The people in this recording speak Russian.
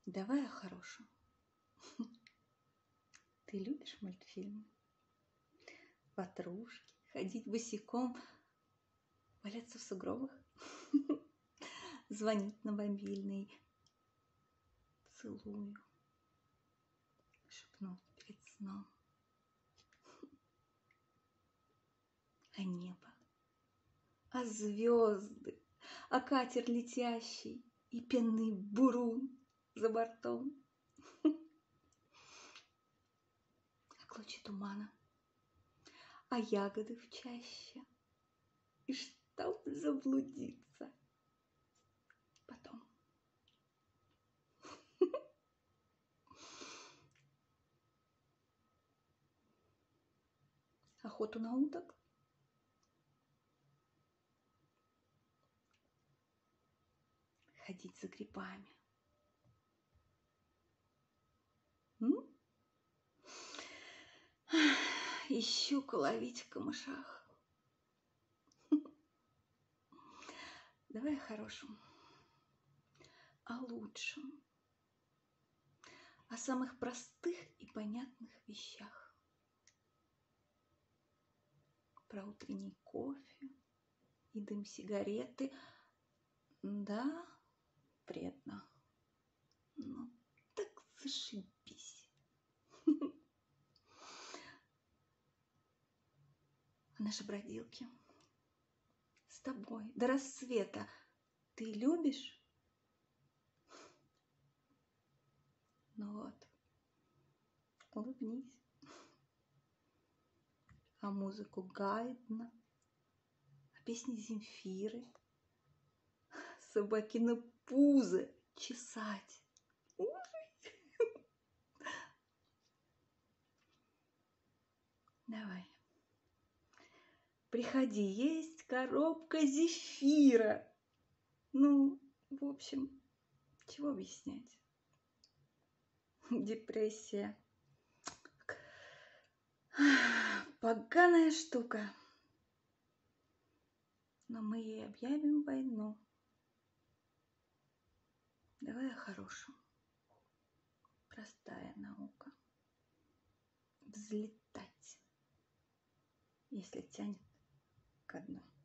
Давай о хорошем. Ты любишь мультфильмы? Ватрушки, ходить босиком, валяться в сугробах, звонить на мобильный, целую, шепнуть перед сном. А небо, а звезды, а катер летящий и пенный бурун за бортом. А клочья тумана, а ягоды в чаще, и чтоб заблудиться потом. Охоту на уток, ходить за грибами. И щуку ловить в камышах. Давай о хорошем, о лучшем, о самых простых и понятных вещах. Про утренний кофе и дым сигареты. Да, вредно, но так зашибись. А наши бродилки с тобой до рассвета ты любишь? Ну вот, улыбнись. А музыку Гайдна, а песни Земфиры, собаки на пузо чесать. Давай. Приходи, есть коробка зефира. Ну, в общем, чего объяснять? Депрессия. Поганая штука. Но мы ей объявим войну. Давай о хорошем. Простая наука. Взлетать, если тянет ко дну.